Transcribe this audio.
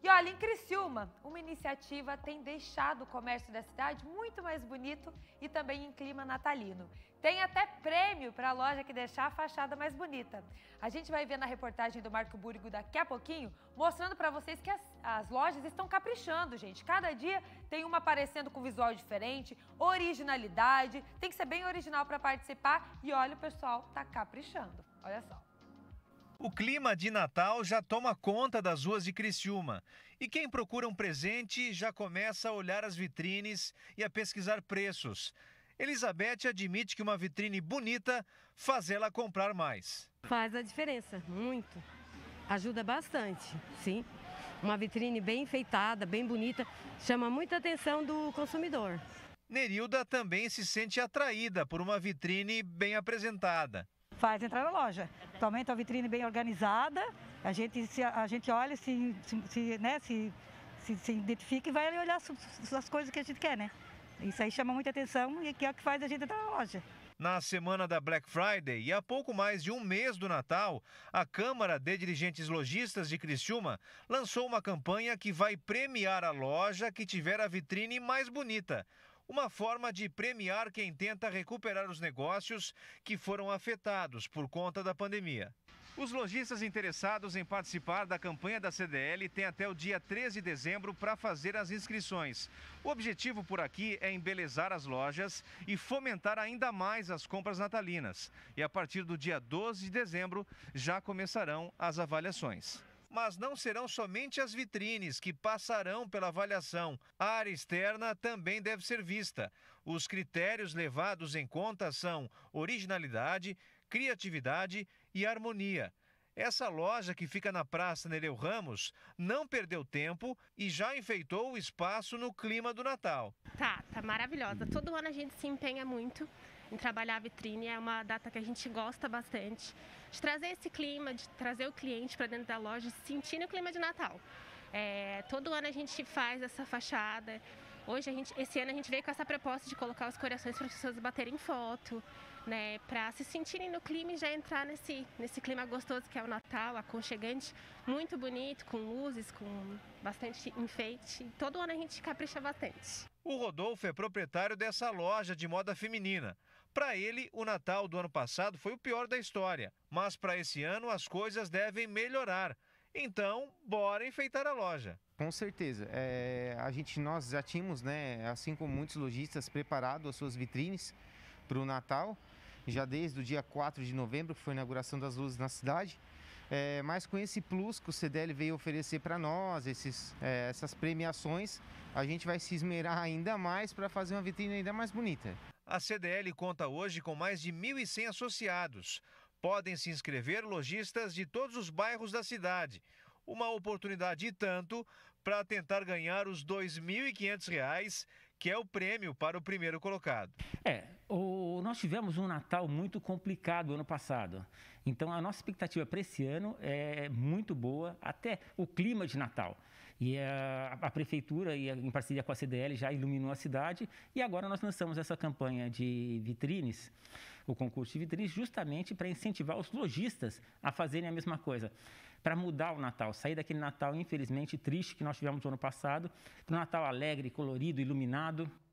E olha, em Criciúma, uma iniciativa tem deixado o comércio da cidade muito mais bonito e também em clima natalino. Tem até prêmio para a loja que deixar a fachada mais bonita. A gente vai ver na reportagem do Marco Búrigo daqui a pouquinho, mostrando para vocês que as lojas estão caprichando, gente. Cada dia tem uma aparecendo com visual diferente, originalidade, tem que ser bem original para participar e olha, o pessoal tá caprichando. Olha só. O clima de Natal já toma conta das ruas de Criciúma. E quem procura um presente já começa a olhar as vitrines e a pesquisar preços. Elizabeth admite que uma vitrine bonita faz ela comprar mais. Faz a diferença, muito. Ajuda bastante, sim. Uma vitrine bem enfeitada, bem bonita, chama muita atenção do consumidor. Nerilda também se sente atraída por uma vitrine bem apresentada. Faz entrar na loja. Atualmente a vitrine bem organizada, a gente olha, se identifica e vai ali olhar as coisas que a gente quer, né? Isso aí chama muita atenção e que é o que faz a gente entrar na loja. Na semana da Black Friday e há pouco mais de um mês do Natal, a Câmara de Dirigentes Lojistas de Criciúma lançou uma campanha que vai premiar a loja que tiver a vitrine mais bonita. Uma forma de premiar quem tenta recuperar os negócios que foram afetados por conta da pandemia. Os lojistas interessados em participar da campanha da CDL têm até o dia 13 de dezembro para fazer as inscrições. O objetivo por aqui é embelezar as lojas e fomentar ainda mais as compras natalinas. E a partir do dia 12 de dezembro já começarão as avaliações. Mas não serão somente as vitrines que passarão pela avaliação. A área externa também deve ser vista. Os critérios levados em conta são originalidade, criatividade e harmonia. Essa loja que fica na Praça Nereu Ramos não perdeu tempo e já enfeitou o espaço no clima do Natal. Tá maravilhosa. Todo ano a gente se empenha muito em trabalhar a vitrine, é uma data que a gente gosta bastante, de trazer esse clima, de trazer o cliente para dentro da loja, sentindo o clima de Natal. Todo ano a gente faz essa fachada. Esse ano a gente veio com essa proposta de colocar os corações para as pessoas baterem foto, né, para se sentirem no clima e já entrar nesse clima gostoso que é o Natal, aconchegante, muito bonito, com luzes, com bastante enfeite. Todo ano a gente capricha bastante. O Rodolfo é proprietário dessa loja de moda feminina. Para ele, o Natal do ano passado foi o pior da história, mas para esse ano as coisas devem melhorar. Então, bora enfeitar a loja. Com certeza. Nós já tínhamos, né, assim como muitos lojistas, preparado as suas vitrines para o Natal, já desde o dia 4 de novembro, que foi a inauguração das luzes na cidade. Mas com esse plus que o CDL veio oferecer para nós, essas premiações, a gente vai se esmerar ainda mais para fazer uma vitrine ainda mais bonita. A CDL conta hoje com mais de 1.100 associados. Podem se inscrever lojistas de todos os bairros da cidade. Uma oportunidade e tanto para tentar ganhar os R$ 2.500, que é o prêmio para o primeiro colocado. Nós tivemos um Natal muito complicado ano passado. Então, a nossa expectativa para esse ano é muito boa, até o clima de Natal. E a Prefeitura, em parceria com a CDL, já iluminou a cidade. E agora nós lançamos essa campanha de vitrines, o concurso de vitrines, justamente para incentivar os lojistas a fazerem a mesma coisa. Para mudar o Natal, sair daquele Natal, infelizmente, triste que nós tivemos no ano passado, para um Natal alegre, colorido, iluminado.